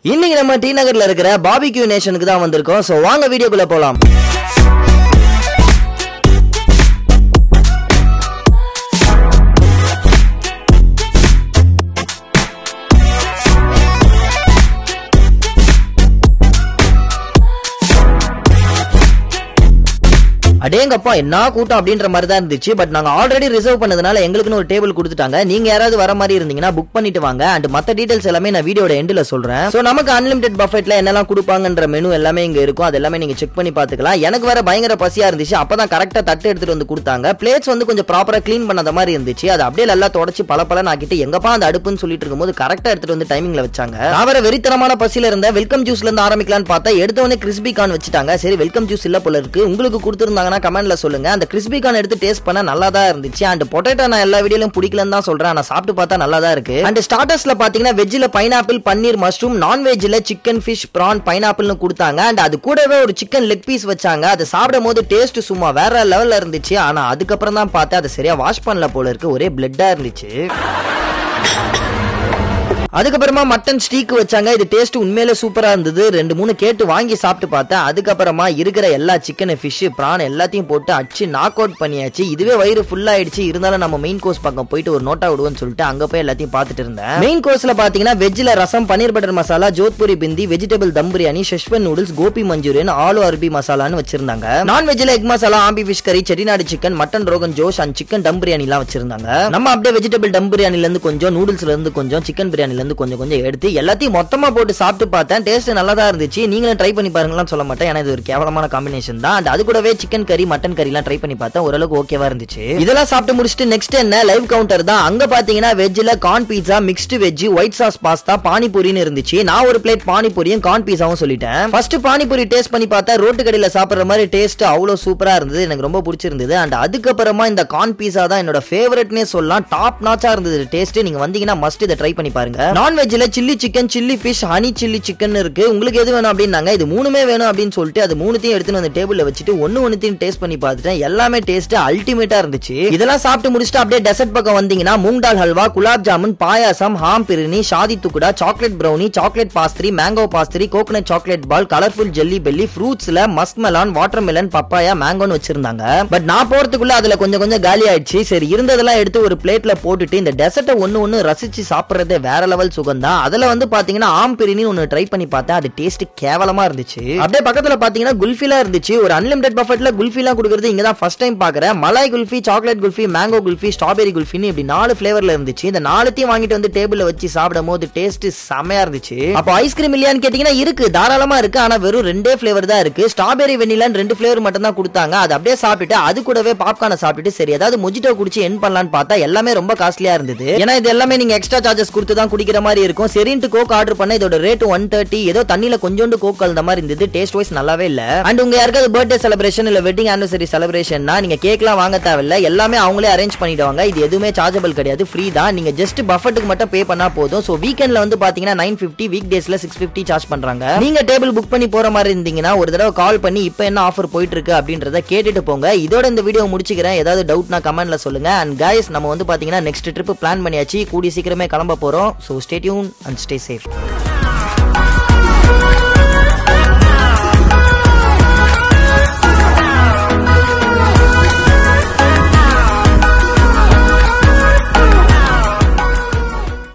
இன்னைக்கு நம்ம டி நகர்ல இருக்கிற பார்பிக்யூ நேஷனுக்கு தான் வந்திருக்கோம். சோ வாங்க வீடியோக்குள்ள போலாம். அடேங்கப்பா என்ன கூட்டம் அப்படின்ற மாதிரி தான் இருந்துச்சு. பட் நாங்க ஆல்ரெடி ரிசர்வ் பண்ணதுனால எங்களுக்குன்னு ஒரு டேபிள் கொடுத்துட்டாங்க. நீங்க யாராவது வர மாதிரி இருந்தீங்கன்னா புக் பண்ணிட்டு வாங்க. அண்ட் மத்த டீடைல்ஸ் எல்லாமே நான் வீடியோட எண்ட்ல சொல்றேன். சோ நமக்கு அன்லிமிடெட் பஃபெட்ல என்னெல்லாம் கொடுப்பாங்கன்ற மெனு எல்லாமே இங்க இருக்கும். அது எல்லாமே நீங்க செக் பண்ணி பாத்துக்கலாம். எனக்கு வேற பயங்கர பசியா இருந்துச்சு. அப்பதான் கரெக்டா தட்டு எடுத்துட்டு வந்து கொடுத்தாங்க. பிளேட்ஸ் வந்து கொஞ்சம் ப்ராப்பரா கிளீன் பண்ணாத மாதிரி இருந்துச்சு. அது அப்படியே எல்லாம் தொடச்சு பல ஆக்கிட்டு எங்கப்பா அந்த அடுப்புன்னு சொல்லிட்டு இருக்கும்போது கரெக்டா எடுத்துட்டு வந்து டைமிங்ல வச்சாங்க. நான் வேற வெறித்தனமான பசியில இருந்த வெல்கம் ஜூஸ்ல இருந்து ஆரம்பிக்கலாம்னு பார்த்தா எடுத்தவனே கிறிஸ்பி கார்ன் வச்சுட்டாங்க. சரி வெல்கம் ஜூஸ் இல்ல போல இருக்கு. உங்களுக்கு கொடுத்திருந்தாங்கன்னா கமெண்ட்ல சொல்லுங்க. அந்த கிறிஸ்பி கார்ன் எடுத்து டேஸ்ட் பண்ண நல்லா தான் இருந்துச்சு. அண்ட் பொட்டேட்டோ நான் எல்லா வீடியோலயும் பிடிக்கலன்னு தான் சொல்றேன். ஆனா சாப்பிட்டு பார்த்தா நல்லா தான் இருக்கு. அண்ட் ஸ்டார்டர்ஸ்ல பாத்தீங்கன்னா வெஜ்ல பைனாப்பிள், பன்னீர், மஷ்ரூம், நான் வெஜ்ல சிக்கன், ஃபிஷ், பிரான், பைனாப்பிள்னு கொடுத்தாங்க. அண்ட் அது கூடவே ஒரு சிக்கன் லெக் பீஸ் வச்சாங்க. அதை சாப்பிடும் போது டேஸ்ட் சும்மா வேற லெவல்ல இருந்துச்சு. ஆனா அதுக்கப்புறம் தான் பார்த்தா அதை சரியா வாஷ் பண்ணல போல இருக்கு. ஒரே பிளட்டா இருந்துச்சு. அதுக்கப்புறமா மட்டன் ஸ்டீக் வச்சாங்க. இது டேஸ்ட் உண்மையிலே சூப்பரா இருந்தது. 2-3 கேட்டு வாங்கி சாப்பிட்டு பார்த்தேன். அதுக்கப்புறமா இருக்கிற எல்லா சிக்கன், ஃபிஷ், பிரான் எல்லாத்தையும் போட்டு அடிச்சு நாக் அவுட் பண்ணியாச்சு. இதுவே வயிறு ஃபுல் ஆயிடுச்சு. இருந்தாலும் நம்ம மெயின் கோர்ஸ் பக்கம் போயிட்டு ஒரு நோட்டா விடுவோம்னு சொல்லிட்டு அங்க போய் எல்லாத்தையும் பார்த்துட்டு இருந்தேன். மெயின் கோர்ஸ்ல பாத்தீங்கன்னா வெஜ்ல rasam, paneer butter masala, Jodhpuri bhindi, vegetable dum biryani, Schezwan noodles, gobi Manchurian, aloo arbi மசாலான்னு வச்சிருந்தாங்க. நான் வெஜ்ல எக் மசாலா, ஆம்பி fish curry, Chettinad chicken, mutton rogan josh and chicken dum biryani எல்லாம் வச்சிருந்தாங்க. நம்ம அப்படியே வெஜிடபிள் டம் பிரியாணில இருந்து கொஞ்சம், நூடுல்ஸ்ல இருந்து கொஞ்சம், சிக்கன் பிரியாணில இருந்து கொஞ்சம் எடுத்து எல்லாத்தையும் மொத்தமா போட்டு சாப்பிட்டு பார்த்தேன். டேஸ்ட் நல்லா தான் இருந்துச்சு. நீங்களும் ட்ரை பண்ணி பாருங்கன்னு சொல்ல மாட்டேன். ஏன்னா இது ஒரு கேவலமான காம்பினேஷன் தான். அண்ட் அது கூடவே சிக்கன் கறி, மட்டன் கறி எல்லாம் ட்ரை பண்ணி பார்த்தேன். ஓரளவுக்கு ஓகேவா இருந்துச்சு. இதெல்லாம் சாப்பிட்டு முடிச்சுட்டு நெக்ஸ்ட் என்ன லைவ் கவுண்டர் தான். அங்க பாத்தீங்கன்னா வெஜ்ல corn pizza, mixed veg, white sauce pasta, பானிபூரின்னு இருந்துச்சு. நான் ஒரு பிளேட் பானிபூரியும் கார்ன் பீஸாவும் சொல்லிட்டேன். ஃபர்ஸ்ட் பானிபூரி டேஸ்ட் பண்ணி பார்த்தா ரோட்டு கடையில சாப்பிடுற மாதிரி டேஸ்ட் அவ்வளவு சூப்பரா இருந்தது. எனக்கு ரொம்ப பிடிச்சிருந்தது. அண்ட் அதுக்கப்புறமா இந்த கார்ன் பீஸா தான் என்னோட ஃபேவரட்னே சொல்லலாம். டாப் நாச்சா இருந்தது டேஸ்ட். நீங்க வந்தீங்கன்னா மஸ்ட் இதை ட்ரை பண்ணி பாருங்க. நான் வெஜ்ல chilli chicken, chilli fish, honey chilli chicken இருக்கு. உங்களுக்கு எது வேணும் அப்படின்னாங்க. இது மூணுமே வேணும் அப்படின்னு சொல்லிட்டு அது மூணுத்தையும் எடுத்துட்டு வந்து டேபிள்ல வச்சுட்டு ஒண்ணுத்தையும் டேஸ்ட் பண்ணி பார்த்துட்டேன். எல்லாமே டேஸ்ட் அல்டிமேட்டா இருந்துச்சு. இதெல்லாம் சாப்பிட்டு முடிச்சுட்டு அப்படியே டெசர்ட் பக்கம் வந்தீங்கன்னா moong dal halwa, gulab jamun, payasam, aam phirni, shahi tukda, chocolate brownie, chocolate pastry, mango pastry, coconut chocolate ball, colourful jelly belly, ஃப்ரூட்ஸ்ல musk melon, watermelon, papaya, மேங்கோன்னு வச்சிருந்தாங்க. பட் நான் போறதுக்குள்ள அதுல கொஞ்சம் காலி ஆயிடுச்சு. சரி இருந்ததெல்லாம் எடுத்து ஒரு பிளேட்ல போட்டுட்டு இந்த டெசர்ட்டை ஒன்னு ரசிச்சு சாப்பிடுறதே வேற லெவல் சுகம் தான். அதுல வந்து பாத்தீங்கன்னா ஆம் பிரினி ஒன்னு ட்ரை பண்ணி பார்த்தேன். அது டேஸ்ட் கேவலமா இருந்துச்சு. அப்படியே பக்கத்துல பாத்தீங்கன்னா குல்ஃபிலாம் இருந்துச்சு. ஒரு அன்லிமிடெட் பஃபெட்ல குல்ஃபிலாம் கொடுக்கிறது இங்க தான் ஃபர்ஸ்ட் டைம் பாக்குறேன். Malai kulfi, chocolate kulfi, mango kulfi, strawberry குல்ஃபின்னு இப்படி 4 ஃபிளேவர்ல இருந்துச்சு. இந்த 4த்தையும் வாங்கிட்டு வந்து டேபிள்ல வச்சு சாப்பிடும் போது டேஸ்ட் செமையா இருந்துச்சு. அப்போ ஐஸ்கிரீம் இல்லையான்னு கேட்டீங்கன்னா இருக்கு, தாராளமா இருக்கு. ஆனா வெறும் 2 ஃபிளேவர் தான் இருக்கு. ஸ்ட்ராபெரி வெண்ணிலான்னு 2 ஃபிளேவர் மட்டும் தான் கொடுத்தாங்க. அது அப்படியே சாப்பிட்டுட்டு அது கூடவே பாப்கார்னை சாப்பிட்டுட்டு சரி ஏதாவது மொஜிட்டோ குடிச்சு என் பண்ணலான்னு பார்த்தா எல்லாமே ரொம்ப காஸ்ட்லியா இருந்தது. ஏன்னா இது எல்லாமே நீங்க எக்ஸ்ட்ரா சார்ஜஸ் கொடுத்து தான் குடிக்கிற மாதிரி இருக்கும். சரின்ட்டு கோக் ஆர்டர் பண்ண இதோட ரேட் 130. ஏதோ தண்ணியில கொஞ்சோண்டு கோக் கலந்த மாதிரி இருந்தது. டேஸ்ட் வைஸ் நல்லாவே இல்ல. அண்ட் உங்க யாருக்காவது பர்த்டே செலிப்ரேஷன் இல்ல வெட்டிங் ஆனிவர்சரி செலிப்ரேஷன்னா நீங்க கேக்லாம் வாங்க தேவையில்ல. எல்லாமே அவங்களே அரேஞ்ச் பண்ணிடுவாங்க. இது எதுவுமே சார்ஜபிள் கிடையாது, ஃப்ரீ தான். நீங்க ஜஸ்ட் பஃபெட்டுக்கு மட்டும் பே பண்ணா போதும். சோ வீக்கெண்ட்ல வந்து பாத்தீங்கன்னா 950, வீக் டேஸ்ல 650 சார்ஜ் பண்றாங்க. நீங்க டேபிள் புக் பண்ணி போற மாதிரி இருந்தீங்கன்னா ஒரு தடவை கால் பண்ணி இப்போ என்ன ஆஃபர் போயிட்டு இருக்கு அப்படின்றத கேட்டுட்டு போங்க. இதோட இந்த வீடியோ முடிச்சுக்கிறேன். ஏதாவது டவுட்னா கமெண்ட்ல சொல்லுங்க. அண்ட் கைஸ் நம்ம வந்து பாத்தீங்கன்னா நெக்ஸ்ட் ட்ரிப் பிளான் பண்ணியாச்சு. கூடி சீக்கிரமே கிளம்ப போறோம். So stay tuned and stay safe.